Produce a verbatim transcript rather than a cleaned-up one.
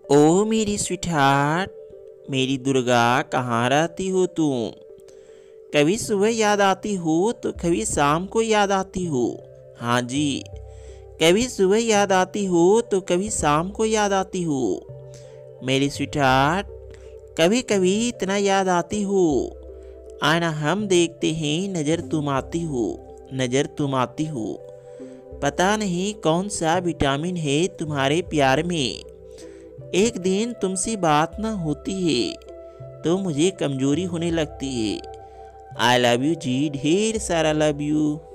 ओ मेरी स्वीटहार्ट, मेरी दुर्गा, कहाँ रहती हो तुम? कभी सुबह याद आती हो तो कभी शाम को याद आती हो। हाँ जी, कभी सुबह याद आती हो तो कभी शाम को याद आती हो। मेरी स्वीटहार्ट, कभी कभी इतना याद आती हो। आना हम देखते हैं, नज़र तुम आती हो, नज़र तुम आती हो। पता नहीं कौन सा विटामिन है तुम्हारे प्यार में। एक दिन तुमसे बात ना होती है तो मुझे कमजोरी होने लगती है। आई लव यू जी, ढेर सारा लव यू।